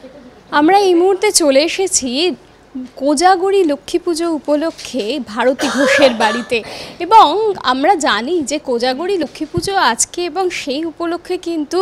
আমরা এই মুহূর্তে চলে এসেছি কোজাগরি লক্ষ্মী পুজো উপলক্ষে ভারতী ঘোষের বাড়িতে এবং আমরা জানি যে কোজাগরি লক্ষ্মী পুজো আজকে এবং সেই উপলক্ষে কিন্তু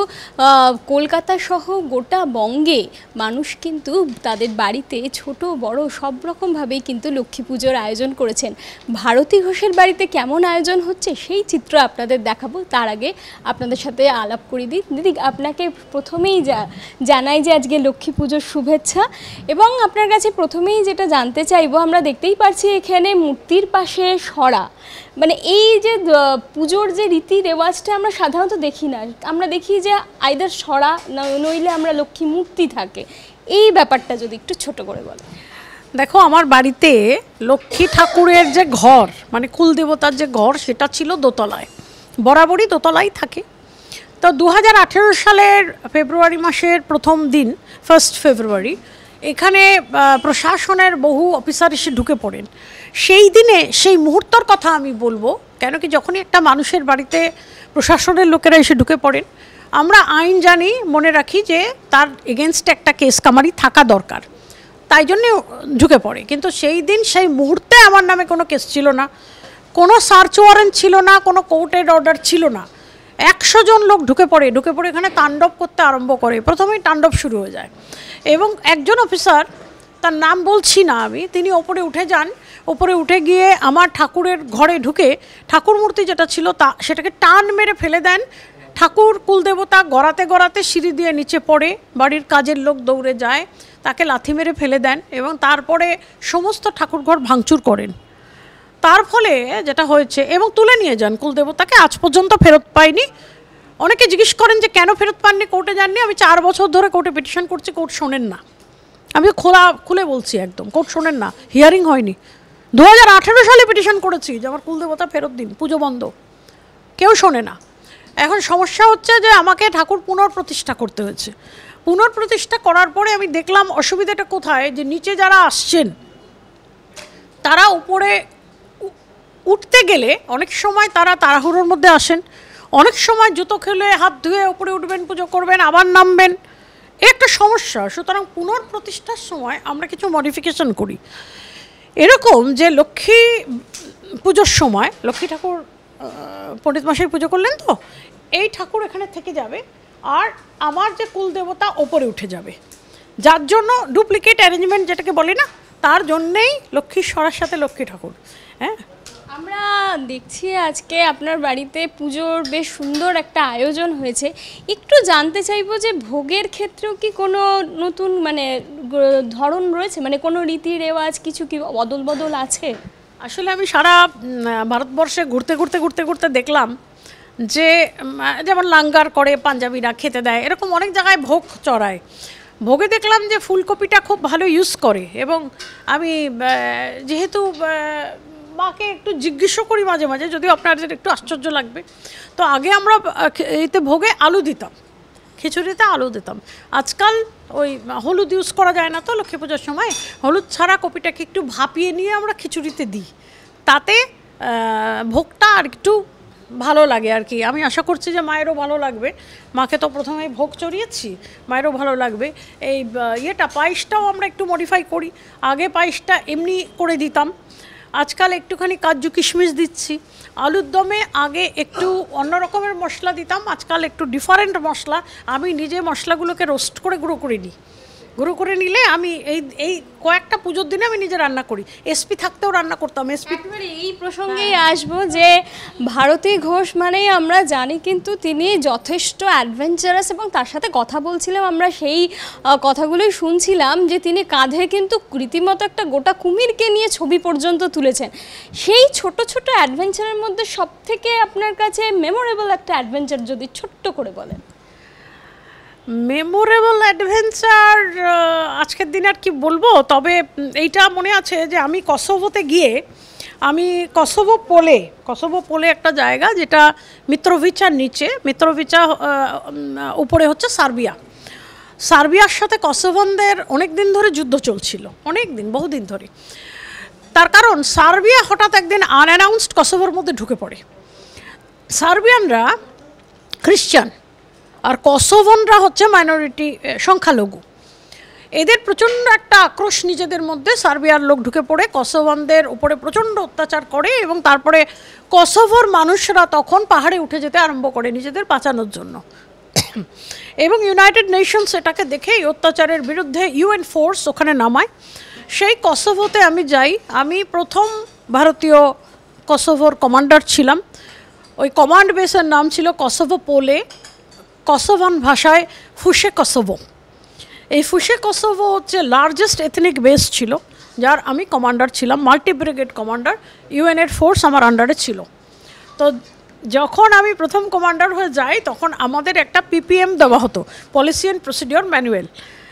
কলকাতা সহ গোটা বঙ্গে মানুষ কিন্তু তাদের বাড়িতে ছোট বড় সব রকমভাবেই কিন্তু লক্ষ্মী পুজোর আয়োজন করেছেন। ভারতী ঘোষের বাড়িতে কেমন আয়োজন হচ্ছে সেই চিত্র আপনাদের দেখাবো। তার আগে আপনাদের সাথে আলাপ করে দিই। দিদি, আপনাকে প্রথমেই জানাই যে আজকে লক্ষ্মী পুজোর শুভেচ্ছা এবং আপনার কাছে প্রথমেই যেটা জানতে চাইবো, আমরা দেখতেই পাচ্ছি এখানে মূর্তির পাশে সরা, মানে এই যে পুজোর যে রীতি রেওয়াজটা আমরা সাধারণত দেখি না, আমরা দেখি যে আইদার সরা নইলে আমরা লক্ষ্মী মূর্তি থাকে, এই ব্যাপারটা যদি একটু ছোট করে বলেন। দেখো, আমার বাড়িতে লক্ষ্মী ঠাকুরের যে ঘর মানে কুলদেবতার যে ঘর সেটা ছিল দোতলায়, বরাবরই দোতলায় থাকে। তো 2018 সালের ফেব্রুয়ারি মাসের প্রথম দিন 1 ফেব্রুয়ারি এখানে প্রশাসনের বহু অফিসার এসে ঢুকে পড়েন। সেই দিনে সেই মুহূর্তের কথা আমি বলবো, কেন কি যখনই একটা মানুষের বাড়িতে প্রশাসনের লোকেরা এসে ঢুকে পড়েন, আমরা আইন জানি, মনে রাখি যে তার এগেনস্টে একটা কেস কামারি থাকা দরকার, তাই জন্যে ঢুকে পড়ে। কিন্তু সেই দিন সেই মুহূর্তে আমার নামে কোনো কেস ছিল না, কোনো সার্চ ওয়ারেন্ট ছিল না, কোনো কোর্টের অর্ডার ছিল না। 100 জন লোক ঢুকে পড়ে এখানে তাণ্ডব করতে আরম্ভ করে। প্রথমেই তাণ্ডব শুরু হয়ে যায় এবং একজন অফিসার, তার নাম বলছি না আমি, তিনি ওপরে উঠে যান। ওপরে উঠে গিয়ে আমার ঠাকুরের ঘরে ঢুকে ঠাকুর মূর্তি যেটা ছিল সেটাকে টান মেরে ফেলে দেন। ঠাকুর কুলদেবতা গড়াতে গড়াতে সিঁড়ি দিয়ে নিচে পড়ে, বাড়ির কাজের লোক দৌড়ে যায়, তাকে লাথি মেরে ফেলে দেন এবং তারপরে সমস্ত ঠাকুর ঘর ভাঙচুর করেন। তার ফলে যেটা হয়েছে, এবং তুলে নিয়ে যান কুলদেবতাকে, আজ পর্যন্ত ফেরত পাইনি। অনেকে জিজ্ঞেস করেন যে কেন ফেরত পাননি, কোর্টে যাননি। আমি 4 বছর ধরে কোর্টে পিটিশন করছি, কোর্ট শোনেন না। আমি খুলে বলছি, একদম কোর্ট শোনেন না, হিয়ারিং হয়নি। 2018 সালে পিটিশন করেছি যে আমার কুলদেবতা ফেরত দিন, পুজো বন্ধ, কেউ শোনে না। এখন সমস্যা হচ্ছে যে আমাকে ঠাকুর পুনঃপ্রতিষ্ঠা করতে হয়েছে। পুনঃপ্রতিষ্ঠা করার পরে আমি দেখলাম অসুবিধাটা কোথায়, যে নিচে যারা আসছেন তারা উপরে উঠতে গেলে অনেক সময় তারা তাড়াহুড়োর মধ্যে আসেন, অনেক সময় জুতো খেলে হাত ধুয়ে উপরে উঠবেন, পুজো করবেন, আবার নামবেন, একটা সমস্যা। সুতরাং পুনঃপ্রতিষ্ঠার সময় আমরা কিছু মডিফিকেশন করি, এরকম যে লক্ষ্মী পুজোর সময় লক্ষ্মী ঠাকুর পণ্ডিত মশাই পুজো করলেন, তো এই ঠাকুর এখানে থেকে যাবে আর আমার যে কুলদেবতা ওপরে উঠে যাবে, যার জন্য ডুপ্লিকেট অ্যারেঞ্জমেন্ট যেটাকে বলি না, তার জন্যেই লক্ষ্মীর সরার সাথে লক্ষ্মী ঠাকুর। হ্যাঁ, আমরা দেখছি আজকে আপনার বাড়িতে পুজোর বেশ সুন্দর একটা আয়োজন হয়েছে। একটু জানতে চাইবো যে ভোগের ক্ষেত্রেও কি কোনো নতুন মানে ধরন রয়েছে, মানে কোনো রীতি রেওয়াজ কিছু কি বদল আছে? আসলে আমি সারা ভারতবর্ষে ঘুরতে ঘুরতে দেখলাম যে যেমন লাঙ্গার করে পাঞ্জাবিরা খেতে দেয়, এরকম অনেক জায়গায় ভোগ চড়ায়। ভোগে দেখলাম যে ফুলকপিটা খুব ভালো ইউজ করে এবং আমি যেহেতু মাকে একটু জিজ্ঞেসও করি মাঝে মাঝে, যদিও আপনাদের একটু আশ্চর্য লাগবে, তো আগে আমরা এতে ভোগে আলু দিতাম, খিচুড়িতে আলু দিতাম। আজকাল ওই হলুদ ইউজ করা যায় না, তো লক্ষ্মী পুজোর সময় হলুদ ছাড়া কপিটাকে একটু ভাপিয়ে নিয়ে আমরা খিচুড়িতে দিই, তাতে ভোগটা আর একটু ভালো লাগে আর কি। আমি আশা করছি যে মায়েরও ভালো লাগবে, মাকে তো প্রথমে ভোগ চড়িয়েছি, মায়েরও ভালো লাগবে। এই পায়েসটাও আমরা একটু মডিফাই করি, আগে পায়েসটা এমনি করে দিতাম, আজকাল একটুখানি কাজু কিশমিশ দিচ্ছি। আলুর দমে আগে একটু অন্য রকমের মশলা দিতাম, আজকাল একটু ডিফারেন্ট মশলা। আমি নিজে মশলাগুলোকে রোস্ট করে গুঁড়ো করে নিই, গুঁড়ো করে নিলে আমি এই কয়েকটা পুজোর দিনে আমি নিজে রান্না করি। এসপি থাকতেও রান্না করতাম। এসপি এই প্রসঙ্গেই আসবো যে ভারতী ঘোষ মানেই আমরা জানি কিন্তু তিনি যথেষ্ট অ্যাডভেঞ্চারাস, এবং তার সাথে কথা বলছিলাম আমরা, সেই কথাগুলোই শুনছিলাম যে তিনি কাঁধে কিন্তু রীতিমতো একটা গোটা কুমিরকে নিয়ে ছবি পর্যন্ত তুলেছেন। সেই ছোট ছোট অ্যাডভেঞ্চারের মধ্যে সবথেকে আপনার কাছে মেমোরেবল একটা অ্যাডভেঞ্চার যদি ছোট্ট করে বলেন। মেমোরেবল অ্যাডভেঞ্চার আজকের দিন আর কি বলবো, তবে এইটা মনে আছে যে আমি কসোভোতে গিয়ে, আমি কসোভো পোলে একটা জায়গা যেটা মিত্রোভিচার নিচে, মিত্রোভিচা উপরে হচ্ছে সার্বিয়ার সাথে কসোভনদের অনেক দিন ধরে যুদ্ধ চলছিল, বহুদিন ধরে। তার কারণ সার্বিয়া হঠাৎ একদিন আনঅ্যানাউন্সড কসোভোর মধ্যে ঢুকে পড়ে। সার্বিয়ানরা খ্রিশ্চান আর কসোভনরা হচ্ছে মাইনরিটি, সংখ্যালঘু। এদের প্রচণ্ড একটা আক্রোশ নিজেদের মধ্যে, সার্বিয়ার লোক ঢুকে পড়ে কসোভানদের উপরে প্রচণ্ড অত্যাচার করে এবং তারপরে কসোভোর মানুষরা তখন পাহাড়ে উঠে যেতে আরম্ভ করে নিজেদের বাঁচানোর জন্য। এবং ইউনাইটেড নেশনস এটাকে দেখে এই অত্যাচারের বিরুদ্ধে ইউএন ফোর্স ওখানে নামায়। সেই কসোভোতে আমি যাই, আমি প্রথম ভারতীয় কসোভোর কমান্ডার ছিলাম। ওই কমান্ড বেসের নাম ছিল কসোভো পোলে, কসোভান ভাষায় ফুসে কসোভো। এই ফুসে কসোভো হচ্ছে লার্জেস্ট এথনিক বেস ছিল, যার আমি কমান্ডার ছিলাম, মাল্টি ব্রিগেড কমান্ডার। ইউএনের ফোর্স আমার আন্ডারে ছিল। তো যখন আমি প্রথম কমান্ডার হয়ে যাই তখন আমাদের একটা পিপিএম দেওয়া হতো, পলিসি অ্যান্ড প্রসিডিওর ম্যানুয়াল।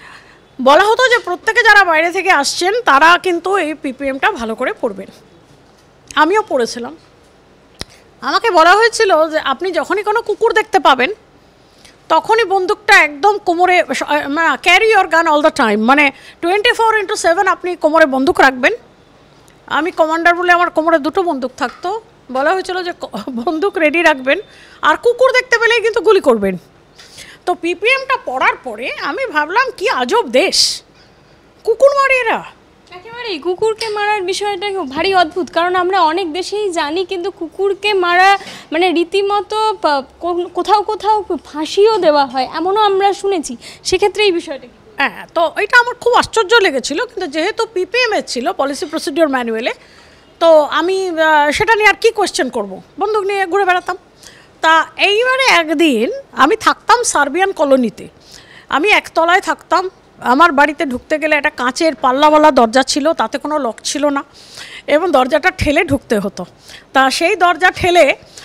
বলা হতো যে প্রত্যেকে যারা বাইরে থেকে আসছেন তারা কিন্তু এই পিপিএমটা ভালো করে পড়বেন। আমিও পড়েছিলাম। আমাকে বলা হয়েছিল যে আপনি যখনই কোনো কুকুর দেখতে পাবেন তখনই বন্দুকটা একদম কোমরে, carry your gun all the time, মানে 24/7 আপনি কোমরে বন্দুক রাখবেন। আমি কমান্ডার বলে আমার কোমরে দুটো বন্দুক থাকতো। বলা হয়েছিল যে বন্দুক রেডি রাখবেন আর কুকুর দেখতে পেলেই কিন্তু গুলি করবেন। তো পিপিএমটা পড়ার পরে আমি ভাবলাম কি আজব দেশ, কুকুর মারে এরা। একেবারেই কুকুরকে মারার বিষয়টা ভারী অদ্ভুত, কারণ আমরা অনেক দেশেই জানি কিন্তু কুকুরকে মারা মানে রীতিমতো কোথাও কোথাও ফাঁসিও দেওয়া হয়, এমনও আমরা শুনেছি। সেক্ষেত্রে এই বিষয়টা হ্যাঁ, তো এটা আমার খুব আশ্চর্য লেগেছিল, কিন্তু যেহেতু পিপিএমএ ছিল, পলিসি প্রসিডিওর ম্যানুয়ালে, তো আমি সেটা নিয়ে আর কি কোয়েশ্চেন করব, বন্দুক নিয়ে ঘুরে বেড়াতাম। তা এইবারে একদিন আমি থাকতাম সার্বিয়ান কলোনিতে, আমি একতলায় থাকতাম। আমার বাড়িতে ঢুকতে গেলে একটা কাঁচের পাল্লাওয়ালা দরজা ছিল, তাতে কোনো লক ছিল না এবং দরজাটা ঠেলে ঢুকতে হতো। তা সেই দরজা ঠেলে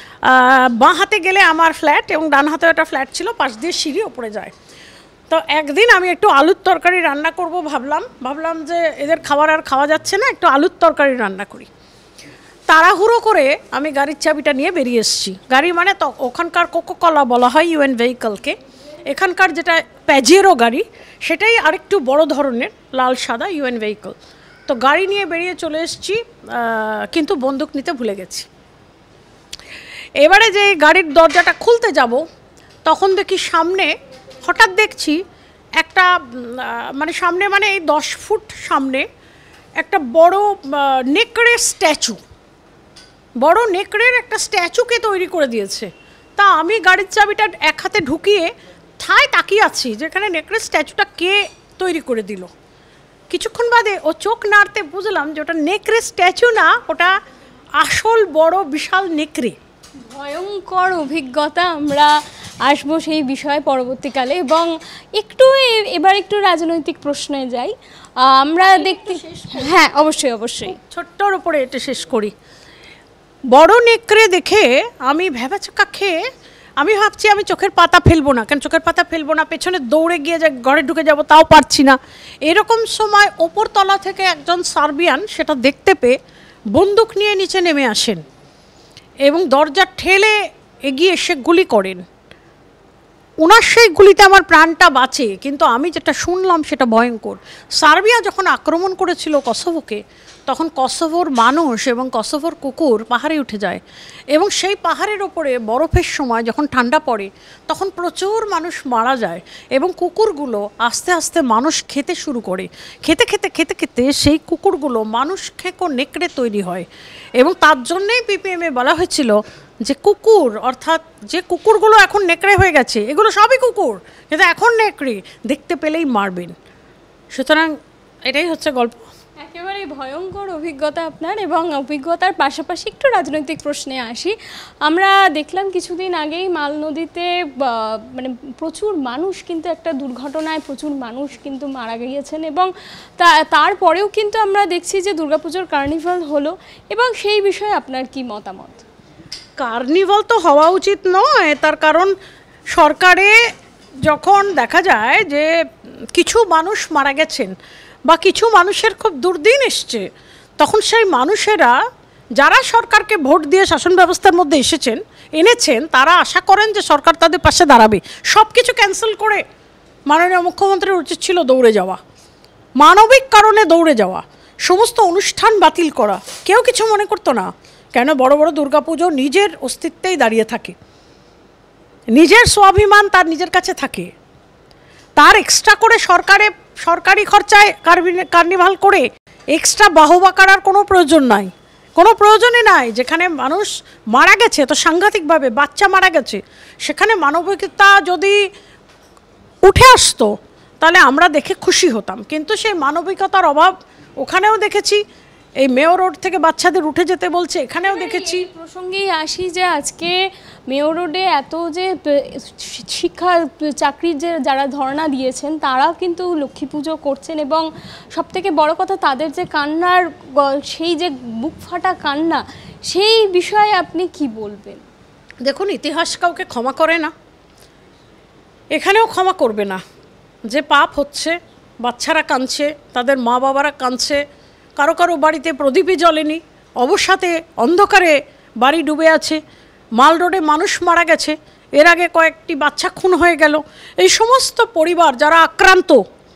বাঁ হাতে গেলে আমার ফ্ল্যাট এবং ডান হাতে একটা ফ্ল্যাট ছিল, পাশ দিয়ে সিঁড়ি ওপরে যায়। তো একদিন আমি একটু আলুর তরকারি রান্না করব ভাবলাম যে এদের খাবার আর খাওয়া যাচ্ছে না, একটু আলুর তরকারি রান্না করি। তাড়াহুড়ো করে আমি গাড়ির চাবিটা নিয়ে বেরিয়ে এসেছি। গাড়ি মানে তো ওখানকার কোকোকলা বলা হয় ইউএন ভেহিকলকে, এখানকার যেটা প্যাজেরো গাড়ি সেটাই আরেকটু বড় ধরনের লাল সাদা ইউএন ভেহিকল। তো গাড়ি নিয়ে বেরিয়ে চলে এসেছি, কিন্তু বন্দুক নিতে ভুলে গেছি। এবারে যে গাড়ির দরজাটা খুলতে যাব তখন দেখি সামনে, হঠাৎ দেখছি একটা সামনে এই 10 ফুট সামনে একটা বড় নেকড়ের স্ট্যাচু, বড় নেকড়ের একটা স্ট্যাচুকে তৈরি করে দিয়েছে। তা আমি গাড়ির চাবিটা এক হাতে ঢুকিয়ে ঠায় তাকিয়ে আছি যেখানে নেকড়ের স্ট্যাচুটা কে তৈরি করে দিল। কিছুক্ষণ বাদে ও চোখ নাড়তে বুঝলাম যে ওটা নেকড়ের স্ট্যাচু না, ওটা আসল বড় বিশাল নেকড়ে। ভয়ঙ্কর অভিজ্ঞতা। আমরা আসবো সেই বিষয়ে পরবর্তীকালে, এবং এবার একটু রাজনৈতিক প্রশ্নে যাই। আমরা দেখতে, হ্যাঁ অবশ্যই ছোট্টর ওপরে এটা শেষ করি। বড় নেকড়ে দেখে আমি ভ্যাবাচাকা খেয়ে আমি ভাবছি আমি চোখের পাতা ফেলবো না, কেন চোখের পাতা ফেলবো না, পেছনে দৌড়ে গিয়ে যে ঘরে ঢুকে যাব তাও পারছি না। এরকম সময় ওপরতলা থেকে একজন সার্বিয়ান সেটা দেখতে পেয়ে বন্দুক নিয়ে নিচে নেমে আসেন এবং দরজা ঠেলে এগিয়ে এসে গুলি করেন। ওনার সেই গুলিতে আমার প্রাণটা বাঁচে, কিন্তু আমি যেটা শুনলাম সেটা ভয়ঙ্কর। সার্বিয়া যখন আক্রমণ করেছিল কসোভোকে, তখন কসোভোর মানুষ এবং কসোভোর কুকুর পাহাড়ে উঠে যায় এবং সেই পাহাড়ের ওপরে বরফের সময় যখন ঠান্ডা পড়ে তখন প্রচুর মানুষ মারা যায় এবং কুকুরগুলো আস্তে আস্তে মানুষ খেতে শুরু করে। খেতে খেতে খেতে খেতে সেই কুকুরগুলো মানুষ খেকো নেকড়ে তৈরি হয় এবং তার জন্যেই পিপিএমে বলা হয়েছিল যে কুকুর, অর্থাৎ যে কুকুরগুলো এখন নেকড়ে হয়ে গেছে এগুলো সবই কুকুর, কিন্তু এখন নেকড়ে, দেখতে পেলেই মারবেন। সুতরাং এটাই হচ্ছে গল্প। একেবারেই ভয়ঙ্কর অভিজ্ঞতা আপনার, এবং অভিজ্ঞতার পাশাপাশি একটু রাজনৈতিক প্রশ্নে আসি। আমরা দেখলাম কিছুদিন আগেই মাল নদীতে প্রচুর মানুষ কিন্তু একটা দুর্ঘটনায় প্রচুর মানুষ কিন্তু মারা গিয়েছেন, এবং তারপরেও কিন্তু আমরা দেখছি যে দুর্গাপুজোর কার্নিভাল হলো, এবং সেই বিষয়ে আপনার কি মতামত? কার্নিভাল তো হওয়া উচিত নয়, তার কারণ সরকারে যখন দেখা যায় যে কিছু মানুষ মারা গেছেন বা কিছু মানুষের খুব দুর্দিন এসছে, তখন সেই মানুষেরা যারা সরকারকে ভোট দিয়ে শাসন ব্যবস্থার মধ্যে এনেছেন তারা আশা করেন যে সরকার তাদের পাশে দাঁড়াবে। সব কিছু ক্যান্সেল করে মাননীয় মুখ্যমন্ত্রীর উচিত ছিল দৌড়ে যাওয়া, মানবিক কারণে দৌড়ে যাওয়া, সমস্ত অনুষ্ঠান বাতিল করা। কেউ কিছু মনে করতো না, কেন বড় বড় দুর্গাপুজো নিজের অস্তিত্বেই দাঁড়িয়ে থাকে, নিজের স্বাভিমান তার নিজের কাছে থাকে, তার এক্সট্রা করে সরকারে সরকারি খরচায় কার্নিভাল করে এক্সট্রা বাহবা করার কোনো প্রয়োজন নাই, কোনো প্রয়োজনই নাই। যেখানে মানুষ মারা গেছে তো সাংঘাতিকভাবে, বাচ্চা মারা গেছে, সেখানে মানবিকতা যদি উঠে আসতো তাহলে আমরা দেখে খুশি হতাম, কিন্তু সেই মানবিকতার অভাব ওখানেও দেখেছি। এই মেয়র রোড থেকে বাচ্চাদের উঠে যেতে বলছে, এখানেও দেখেছি। প্রসঙ্গেই আসি যে আজকে মেয়র রোডে এত যে শিক্ষা চাকরির যে যারা ধর্ণা দিয়েছেন তারাও কিন্তু লক্ষ্মী পুজো করছেন, এবং সবথেকে বড় কথা তাদের যে কান্নার সেই যে বুক ফাটা কান্না, সেই বিষয়ে আপনি কি বলবেন? দেখুন, ইতিহাস কাউকে ক্ষমা করে না, এখানেও ক্ষমা করবে না। যে পাপ হচ্ছে, বাচ্চারা কাঁদছে, তাদের মা বাবারা কাঁদছে, কারো কারো বাড়িতে প্রদীপই জ্বলেনি, অবসাতে অন্ধকারে বাড়ি ডুবে আছে, মাল রোডে মানুষ মারা গেছে, এর আগে কয়েকটি বাচ্চা খুন হয়ে গেল। এই সমস্ত পরিবার যারা আক্রান্ত,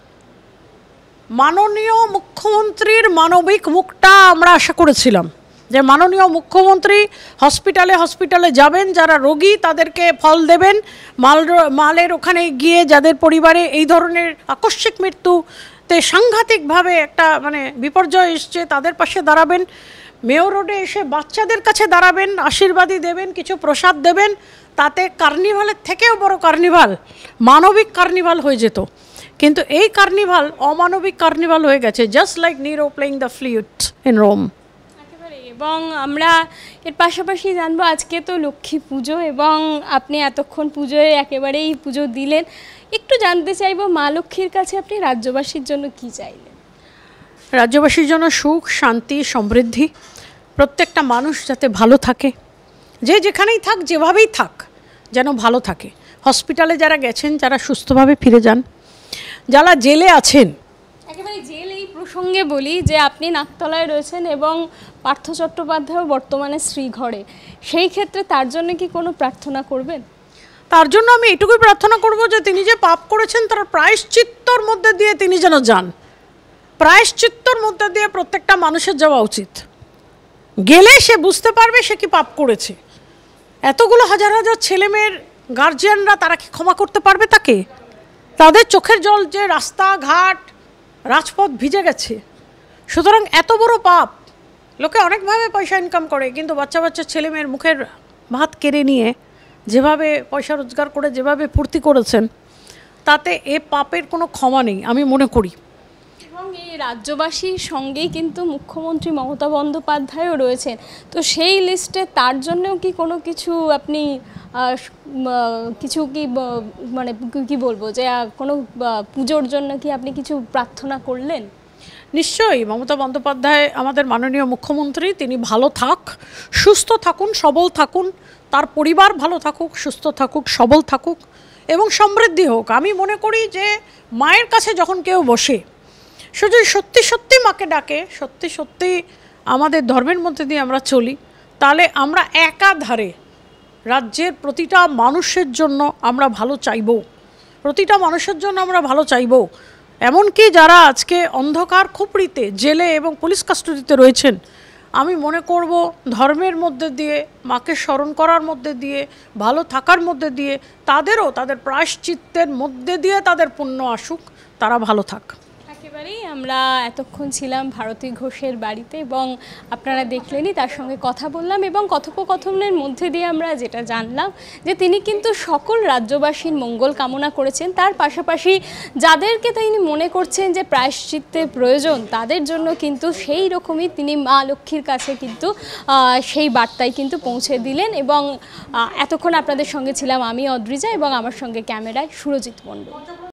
মাননীয় মুখ্যমন্ত্রীর মানবিক মুখটা আমরা আশা করেছিলাম যে মাননীয় মুখ্যমন্ত্রী হসপিটালে যাবেন, যারা রোগী তাদেরকে ফল দেবেন, মালের ওখানে গিয়ে যাদের পরিবারে এই ধরনের আকস্মিক মৃত্যুতে সাংঘাতিকভাবে একটা বিপর্যয় এসছে তাদের পাশে দাঁড়াবেন, মেয়র রোডে এসে বাচ্চাদের কাছে দাঁড়াবেন, আশীর্বাদী দেবেন, কিছু প্রসাদ দেবেন। তাতে কার্নিভালের থেকেও বড় কার্নিভাল, মানবিক কার্নিভাল হয়ে যেত। কিন্তু এই কার্নিভাল অমানবিক কার্নিভাল হয়ে গেছে, just like Nero playing the flute in Rome. এবং আমরা এর পাশাপাশি জানবো আজকে তো লক্ষ্মী পুজো, এবং আপনি এতক্ষণ পুজোয় একেবারেই পুজো দিলেন, একটু জানতে চাইবো মা লক্ষ্মীর কাছে আপনি রাজ্যবাসীর জন্য কি চাইলেন? রাজ্যবাসীর জন্য সুখ, শান্তি, সমৃদ্ধি, প্রত্যেকটা মানুষ যাতে ভালো থাকে, যে যেখানেই থাক, যেভাবেই থাক, যেন ভালো থাকে। হসপিটালে যারা গেছেন, যারা সুস্থভাবে ফিরে যান, যারা জেলে আছেন। একেবারে জেল এই প্রসঙ্গে বলি যে আপনি নাকতলায় রয়েছেন এবং পার্থ চট্টোপাধ্যায়ও বর্তমানে শ্রীঘরে, সেই ক্ষেত্রে তার জন্য কি কোনো প্রার্থনা করবেন? তার জন্য আমি এটুকুই প্রার্থনা করব যে তিনি যে পাপ করেছেন তার প্রায়শ্চিত্তর মধ্যে দিয়ে তিনি যেন যান। প্রায়শ্চিত্তর মধ্যে দিয়ে প্রত্যেকটা মানুষের যাওয়া উচিত, গেলে সে বুঝতে পারবে সে কি পাপ করেছে। এতগুলো হাজার হাজার ছেলেমেয়ের গার্জিয়ানরা তারা কি ক্ষমা করতে পারবে তাকে? তাদের চোখের জল যে রাস্তাঘাট রাজপথ ভিজে গেছে। সুতরাং এত বড় পাপ, লোকে অনেকভাবে পয়সা ইনকাম করে, কিন্তু বাচ্চা বাচ্চা ছেলেমেয়ের মুখের ভাত কেড়ে নিয়ে যেভাবে পয়সা রোজগার করে যেভাবে ফুর্তি করেছেন, তাতে এ পাপের কোনো ক্ষমা নেই আমি মনে করি। এবং এই রাজ্যবাসীর সঙ্গেই কিন্তু মুখ্যমন্ত্রী মমতা বন্দ্যোপাধ্যায়ও রয়েছেন, তো সেই লিস্টে তার জন্যও কি কোনো কিছু আপনি কিছু কি কি বলবো যে কোনো পুজোর জন্য কি আপনি কিছু প্রার্থনা করলেন? নিশ্চয়ই, মমতা বন্দ্যোপাধ্যায় আমাদের মাননীয় মুখ্যমন্ত্রী, তিনি ভালো থাক, সুস্থ থাকুন, সবল থাকুন, তার পরিবার ভালো থাকুক, সুস্থ থাকুক, সবল থাকুক এবং সমৃদ্ধি হোক। আমি মনে করি যে মায়ের কাছে যখন কেউ বসে, সে যদি সত্যি সত্যি মাকে ডাকে, সত্যি সত্যি আমাদের ধর্মের মধ্যে দিয়ে আমরা চলি, তাহলে আমরা একাধারে রাজ্যের প্রতিটা মানুষের জন্য আমরা ভালো চাইব, প্রতিটা মানুষের জন্য আমরা ভালো চাইব। এমনকি যারা আজকে অন্ধকার খুপড়িতে জেলে এবং পুলিশ কাস্টডিতে রয়েছেন, আমি মনে করব ধর্মের মধ্যে দিয়ে, মাকে স্মরণ করার মধ্যে দিয়ে, ভালো থাকার মধ্যে দিয়ে, তাদেরও তাদের প্রায়শ্চিত্তের মধ্যে দিয়ে তাদের পুণ্য আসুক, তারা ভালো থাক। একেবারেই আমরা এতক্ষণ ছিলাম ভারতী ঘোষের বাড়িতে, এবং আপনারা দেখলেনই, তার সঙ্গে কথা বললাম, এবং কথোপকথনের মধ্যে দিয়ে আমরা যেটা জানলাম যে তিনি কিন্তু সকল রাজ্যবাসীর মঙ্গল কামনা করেছেন, তার পাশাপাশি যাদেরকে তিনি মনে করছেন যে প্রায়শ্চিত্তের প্রয়োজন তাদের জন্য কিন্তু সেই রকমই তিনি মা লক্ষ্মীর কাছে কিন্তু সেই বার্তায় কিন্তু পৌঁছে দিলেন। এবং এতক্ষণ আপনাদের সঙ্গে ছিলাম আমি অদ্রিজা, এবং আমার সঙ্গে ক্যামেরায় সুরজিৎ মণ্ডল।